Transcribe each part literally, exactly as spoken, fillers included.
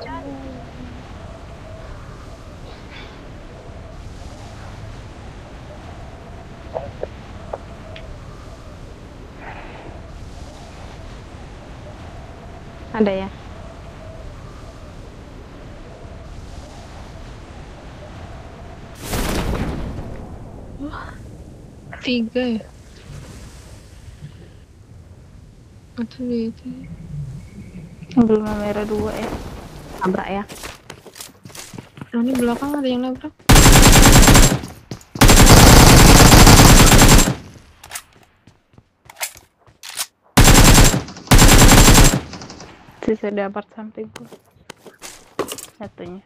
Ada ya? Wah, tiga ya? Atau dua itu? Belum merah dua ya? Nabrak ya? Oh, ini belakang ada yang nabrak. Sisa dapat sampingku satunya.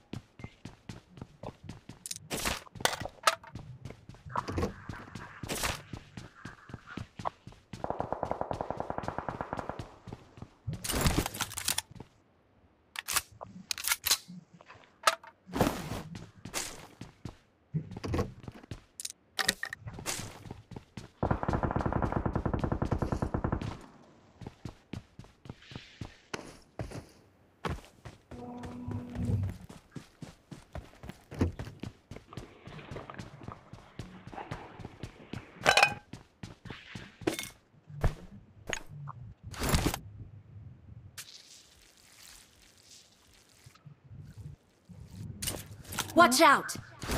Watch out!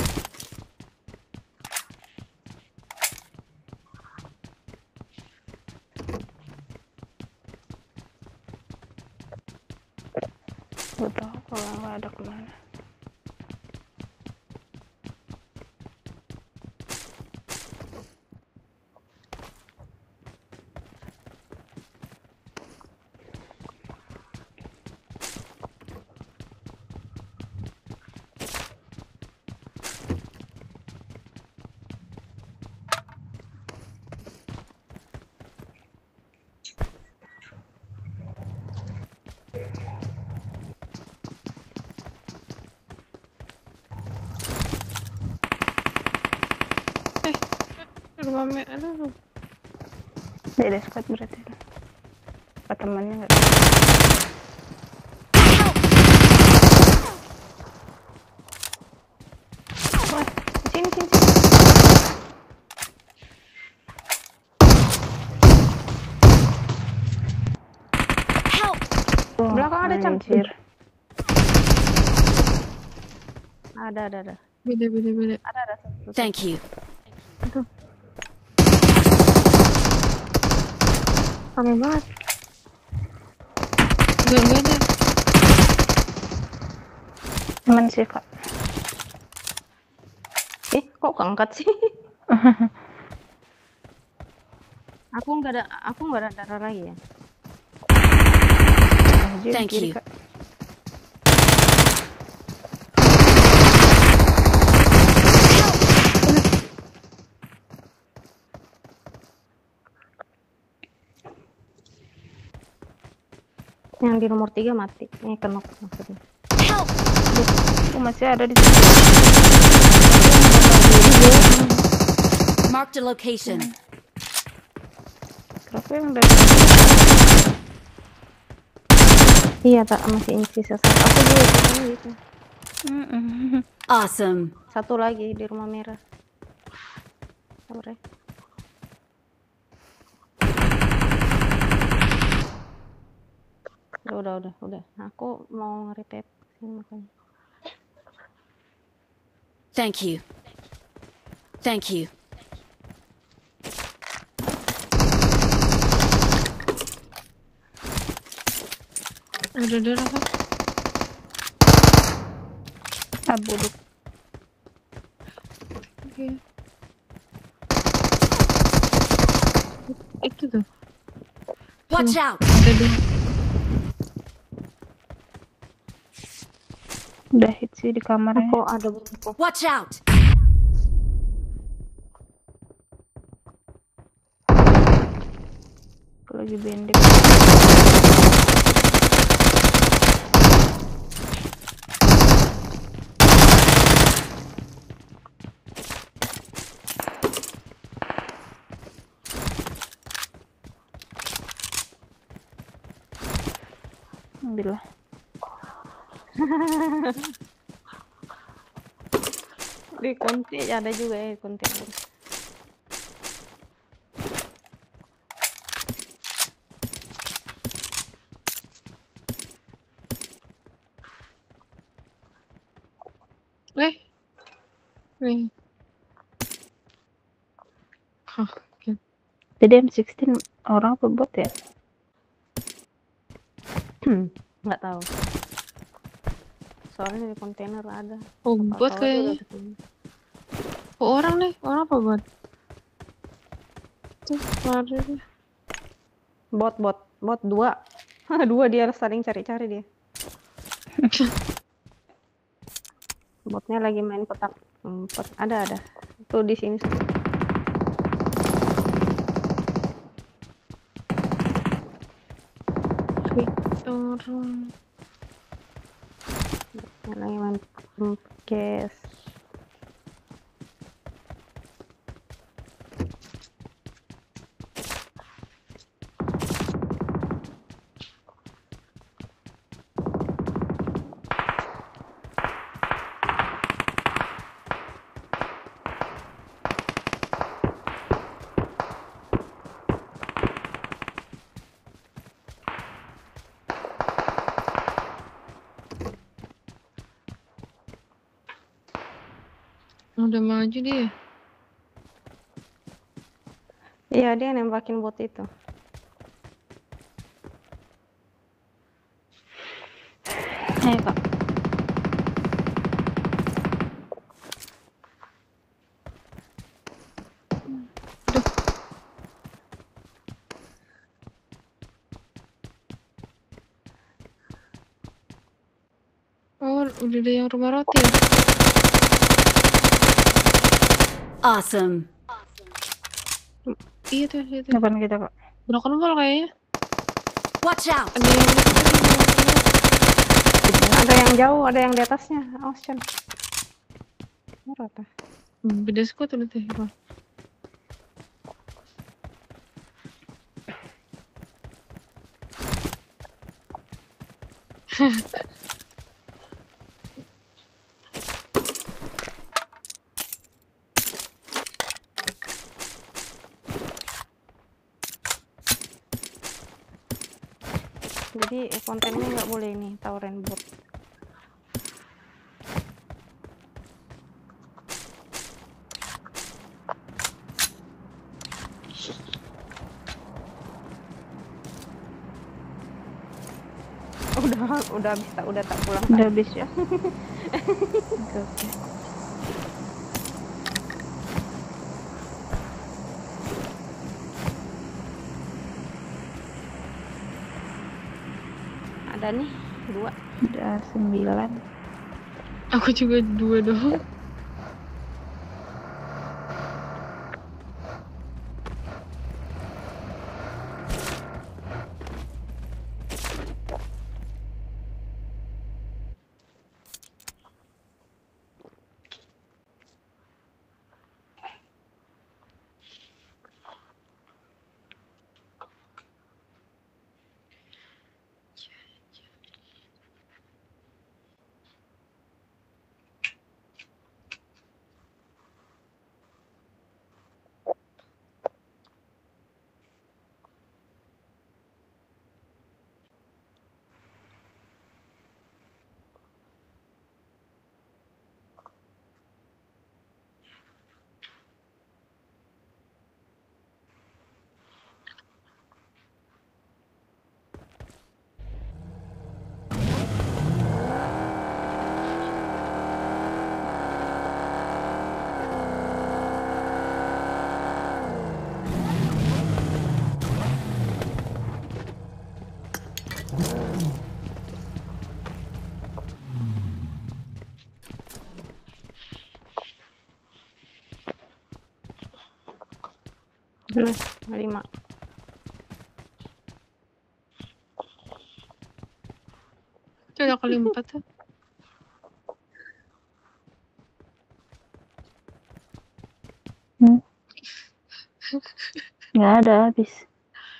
Gue tahu kalau nggak ada kemana. Rumah merah. Aduh. Beda squad berarti. Apa temannya nggak? Wah, sini sini sini. Help! Oh, Belakang ada anjir. Ada, ada, ada. Beda, beda, beda. Ada, ada. Thank you. Aduh. Rame banget. Enggak, enggak ada. Teman sih kak. Eh, kok keangkat sih? Aku nggak ada, aku nggak ada darah lagi ya. Anjir, Thank kiri, you. Kak. Yang di nomor tiga mati. Ini kenok maksudnya. Help! Aku masih ada di sini. Marked a location. Kenapa yang dari Iya, tak masih ini sisa satu. Aku juga sisanya gitu. Mm-mm. Awesome. Satu lagi di rumah merah. Sabar ya. Udah, udah, udah, udah. Aku mau nge-repair sini makanya. Thank you. Thank you. Ada darah kan? Ah, bodoh. Oke. Itu tuh. Watch out! Ada dua. Udah hit sih di kamarnya. Kok ada berapa? Watch out! Aku lagi bendek. Alhamdulillah. Di Kunti ada juga ya Kunti. Eh, nih. Hah, gitu. Jadi M enam belas orang apa bot ya? Nggak tahu. Soalnya di kontainer ada. Oh, Kapal bot tower kayaknya. juga kesini. Oh, orang nih, orang apa bot? Tuh, lari deh. Bot, bot, bot dua. Dua dia saling cari-cari dia. Botnya lagi main petak umpet. Ada ada. Tuh di sini. Orang. Botnya lagi main guys. Udah maju dia. Iya dia nembakin bot itu. Ayo kak. Oh, udah ada yang rumah roti ya? Awesome. Iya tuh, iya tuh. Depan kita kak. Broken wall kayaknya. Watch out. Ada yang Ada yang jauh, ada yang di atasnya. Oh, Chan. Merata. Hmm, beda squad udah tuh. Bang. Jadi kontennya nggak boleh ini tawuran bot. Udah, udah habis tak, udah tak pulang. Udah Tak. habis ya. Oke oke. Ada nih dua. Udah sembilan. Aku juga dua doang. Nah, lima. Itu udah kali empat tuh. Hmm. Nggak ada habis.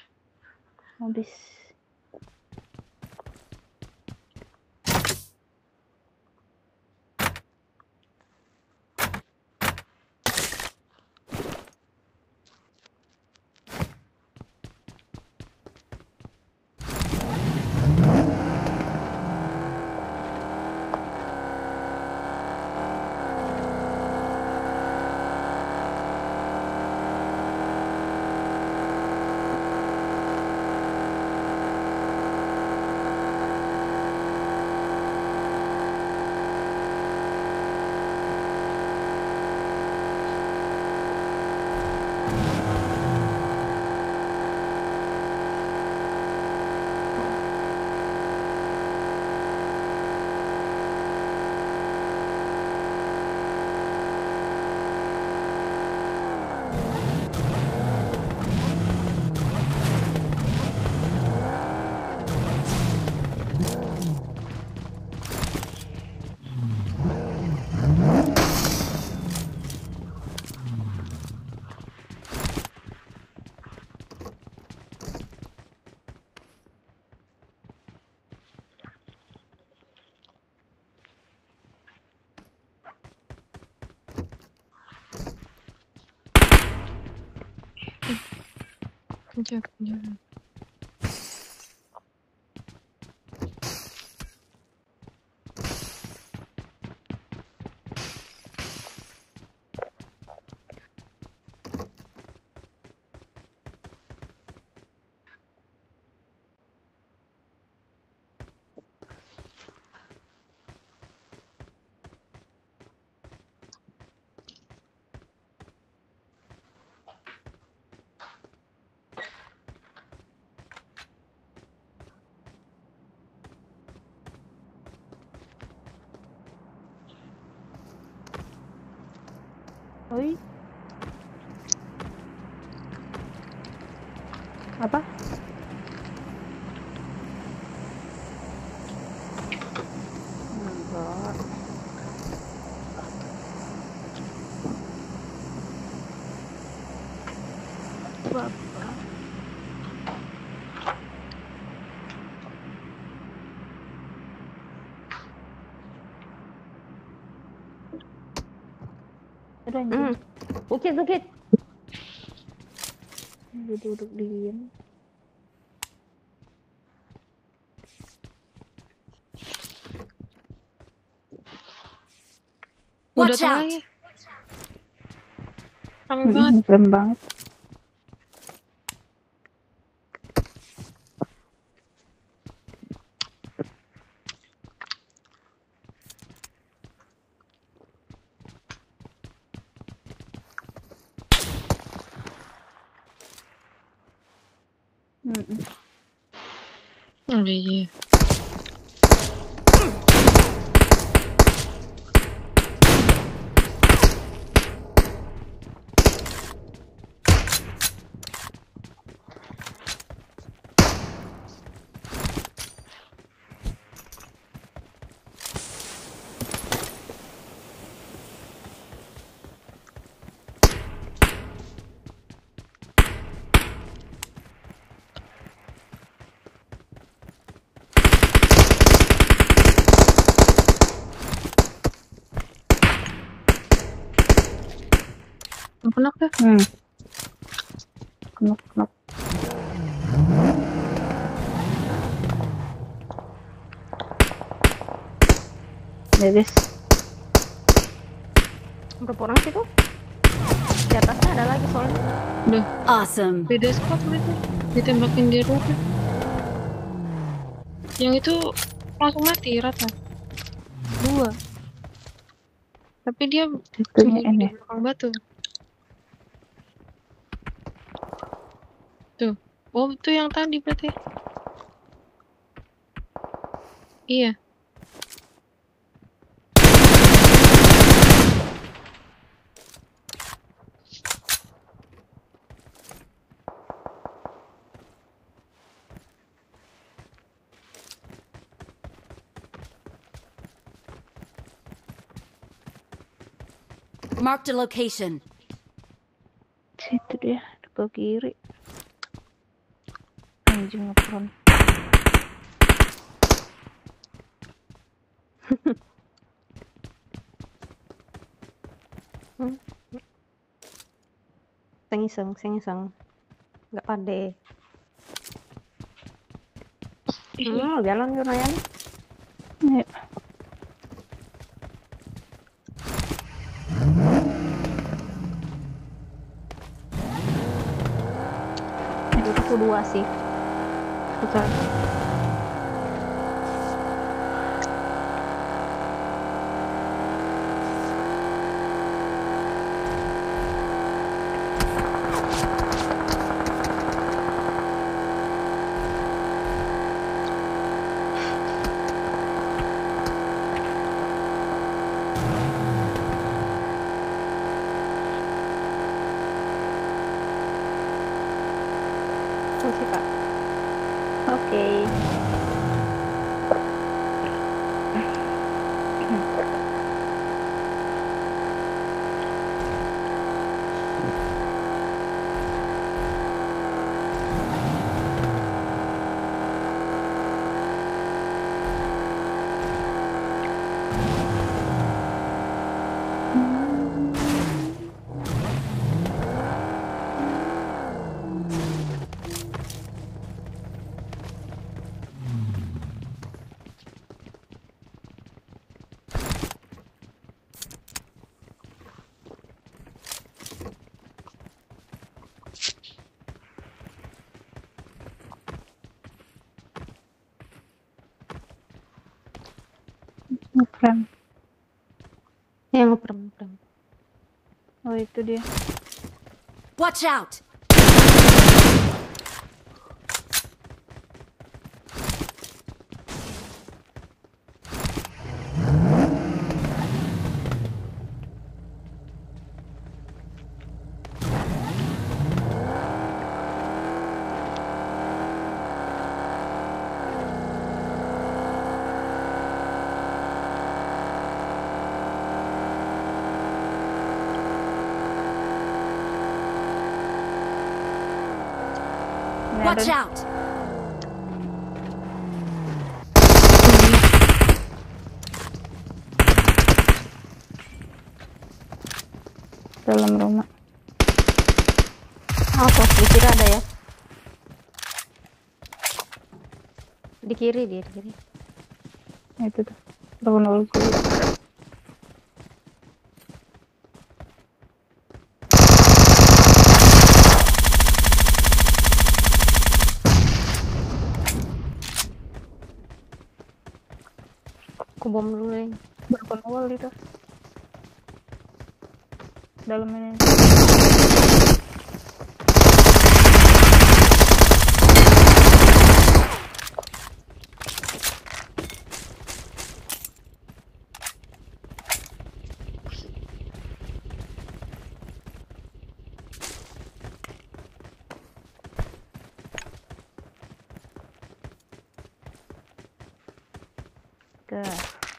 Habis. Kejar, kejar. Oi. Apa? Enggak. Bapak. Ada anjing. Hmm. Bukit, bukit. Dia duduk diem. Udah Watch tuh out! lagi. Rame banget. Keren banget. Mm-mm. Oh iya. Kenapa ya? Hmm. Kenop, kenop. Ya guys. Berapa orang sih tuh? Di atasnya ada lagi soalnya. Udah. Awesome. Beda squad mereka. Ditembakin di roof. Yang itu langsung mati rata. Dua. Tapi dia Itunya sembunyi di ini. belakang batu. Tuh. Oh, itu yang tadi berarti. Iya. Marked a location. Situ dia, ke kiri. Anjing ngepron. Hmm. Seng-seng, seng-seng. Nggak pandai. Hmm, jalan ke Ryan. Ya. Itu aku dua sih. Betul. Terus sih, Kak. Oke. Ngeprem. Yang ngeprem ngeprem. Oh itu dia. Watch out! Ini Watch ada out! dalam rumah. Apa? Di kiri ada ya? Di kiri dia, di kiri. Nah, itu tuh. Bangun dulu. Aku bom dulu ya. Bangun awal itu. Dalam ini. Gas.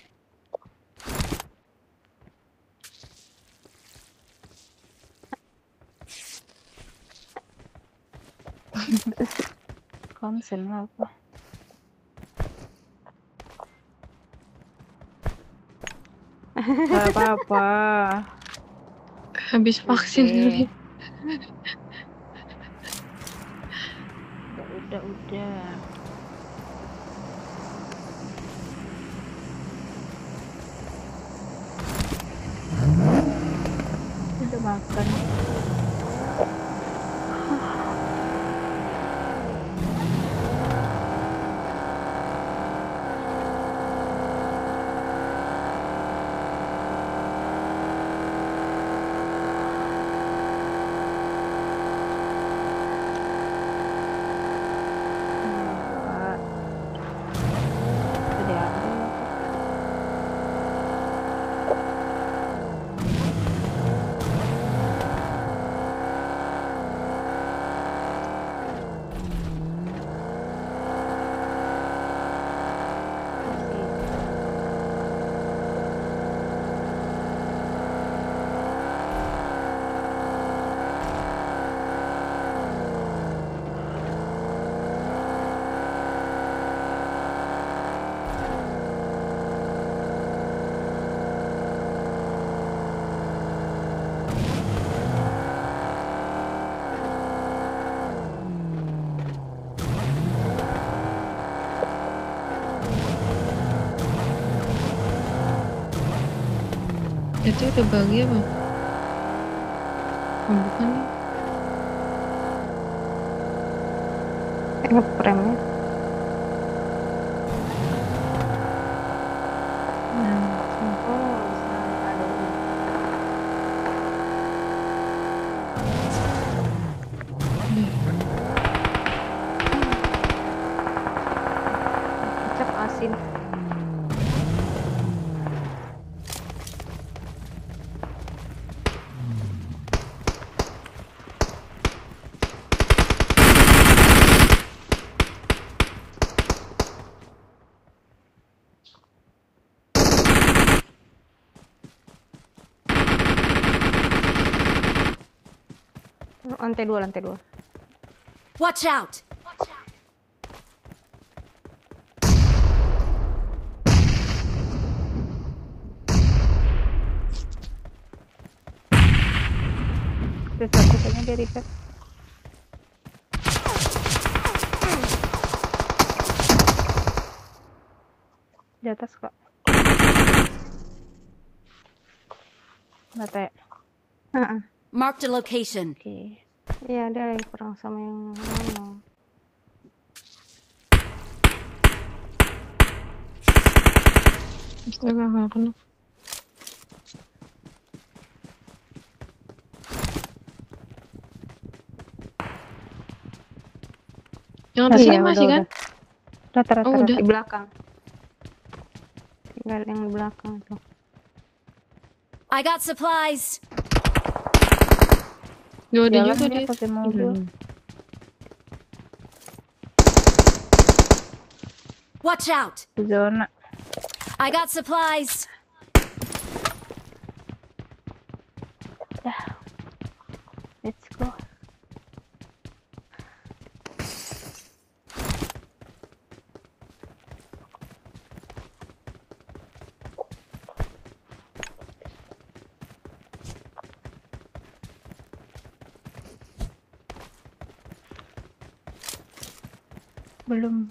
Konsen apa? Gak apa-apa. Habis vaksin Oke. dulu. Udah, udah, udah. Udah makan. Pak. Udah ambil apa? Itu udah bahagia bang? Oh, bukan nih. Kayak ngeprem ya. Hmm. Oh, bisa ada ini. Kecap asin. Lantai dua, lantai dua. Watch out! Terus lakukannya dia repair. Di atas kok. Mata ya? Heeh. Marked a location. Oke. Iya, dia lagi perang sama yang mana? Astaga, nggak kena. Yang atas Iya, lagi masih udah, kan? udah. Rata-rata Oh, udah. di belakang. Tinggal yang di belakang tuh. I got supplies. Gak ada Jalan juga dia dia. pakai mobil. Hmm. Watch out. Di zona. I got supplies. Dah. Let's go. Belum.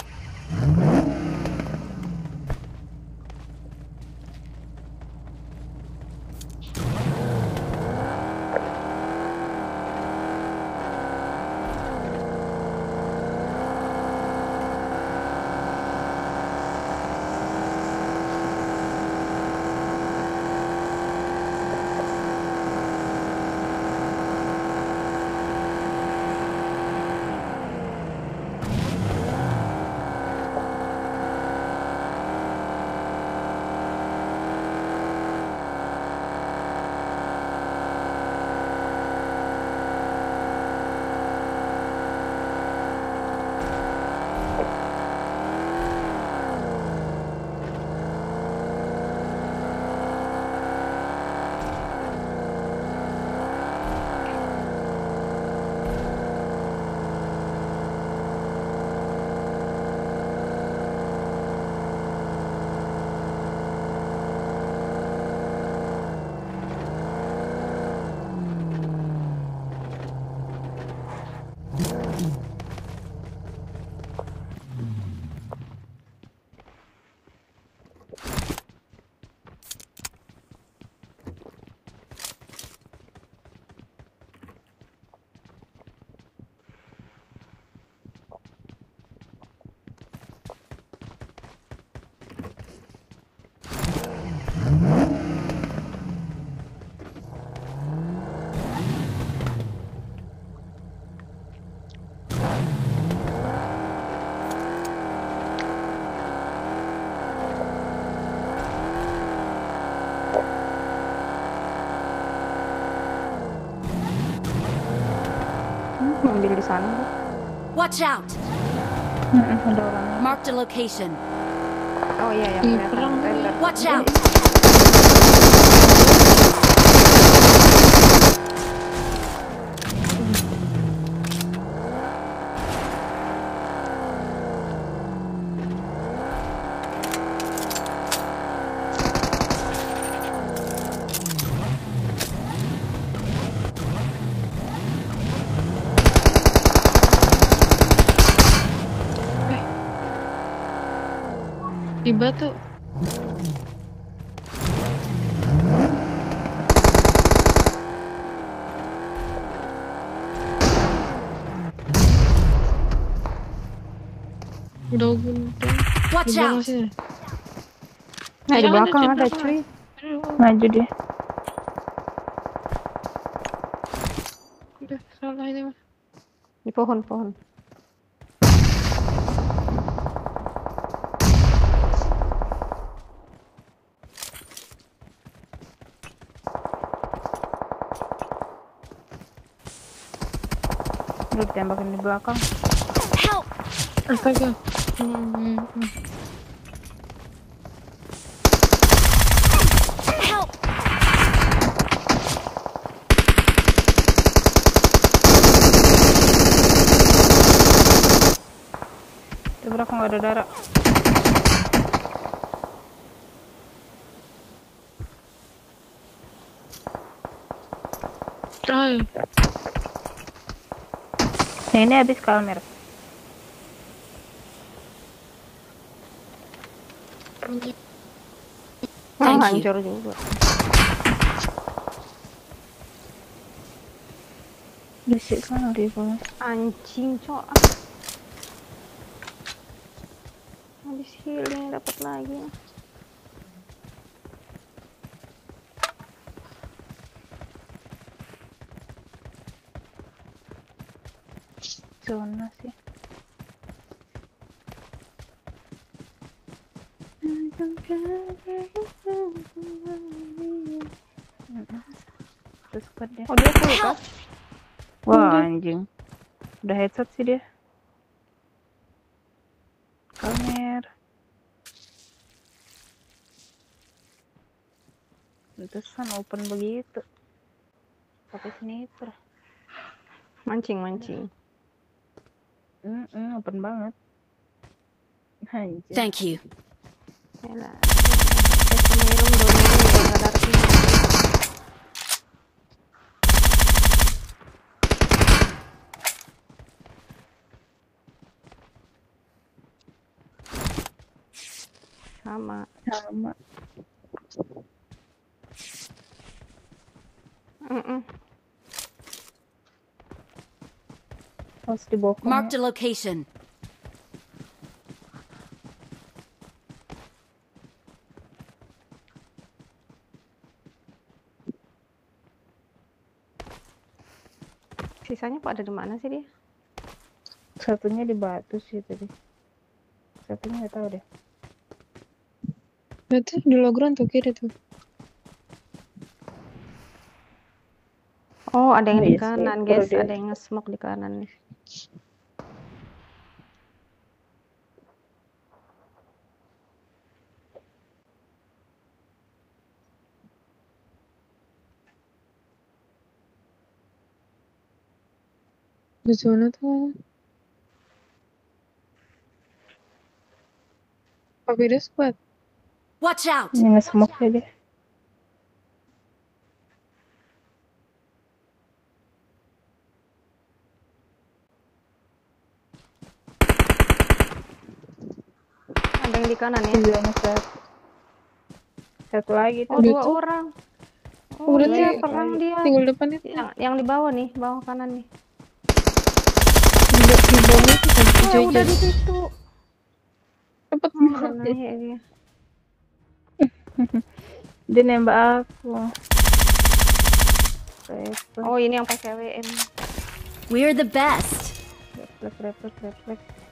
Mobil di sana. Watch out. Mm-mm, ada orangnya. Marked a location. Oh iya, yang Ih, kelihatan. perang. Saya lihat. Watch out. Di batu. Udah gunting. Watch Di belakang out. sini. Nah, di Iya, belakang di ada, belakang. cuy. Aduh, Maju dia. udah salah ini mah. Di pohon-pohon. Udah ditembakin di belakang. Help. Astaga. Hmm, hmm. Help. Di belakang nggak ada darah. Ay, Nah, ini habis kalmer. punya. Oh, Thank you. hancur juga. Berisik kan di bawah. Anjing, cok. Habis healing dapat lagi. zona sih. Terus squad dia. Oh dia full kah? Wah anjing. Udah headshot sih dia. Kamer. Pantesan open begitu. Pakai sniper. Mancing mancing. Mm -mm, open banget. Anjir. Thank you. Yalah. Saya sama Irum dua minggu udah gak ada. Sama. Sama. Mm-mm. Harus di bokong. Marked a location. Sisanya Pak ada di mana sih dia? Satunya di batu sih tadi. Satunya nggak tahu deh. Berarti di logron tuh kiri tuh. Oh, ada yang Oh, di iya sih, kanan, kalau guys. dia- Ada yang nge-smoke di kanan nih. Di zona tuh. Apa beda squad? Watch out! Ini nge-smoke ya dia. Ada yang di kanan ya? Di zona satu. Satu lagi Oh, tuh. dua Itu. orang. Oh, Oh, berarti iya, perang dia. tinggal depan itu. Yang, yang di bawah nih, bawah kanan nih. Di, di bawah itu kan Oh, jajan. udah di situ. Cepet Udah banget. naik dia. Dia nembak aku. Refleks, Oh, ini yang pakai W M. We're the best. refleks, refleks, refleks.